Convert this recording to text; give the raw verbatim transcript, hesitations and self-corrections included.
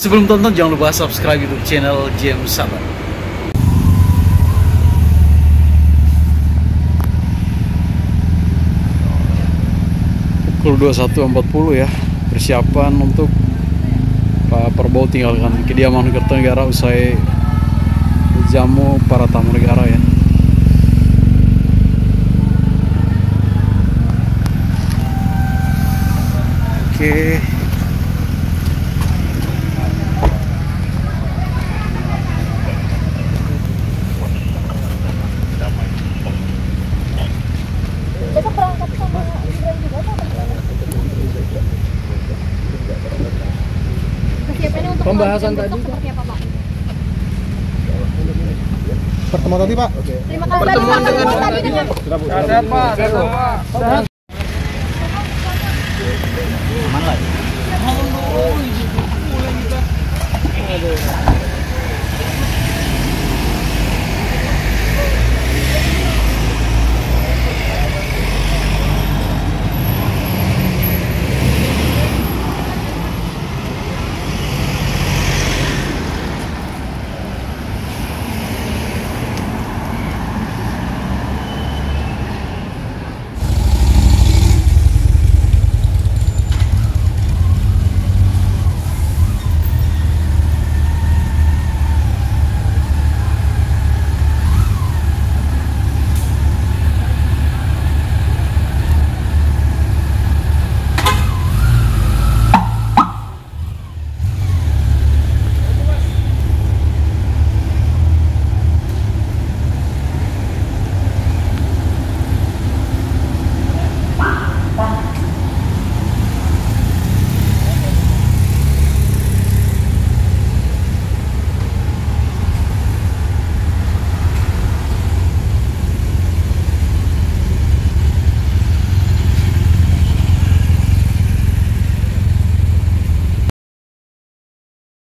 Sebelum tonton jangan lupa subscribe YouTube channel James Sabar. Pukul dua puluh satu empat puluh ya, persiapan untuk Pak Prabowo tinggalkan kediaman Kertanegara usai jamu para tamu negara ya. Oke. Besok berangkat sama Ibrahim juga atau apa? Kesiapannya untuk Pembahasan besok tadi, seperti apa, Pak? Pertemuan tadi, Pak. Oke. Terima kasih. Pertemuan Pak. dengan Tadi dengan Sudah, Bu. Ada, Pak. Ada, Pak. Aman lah.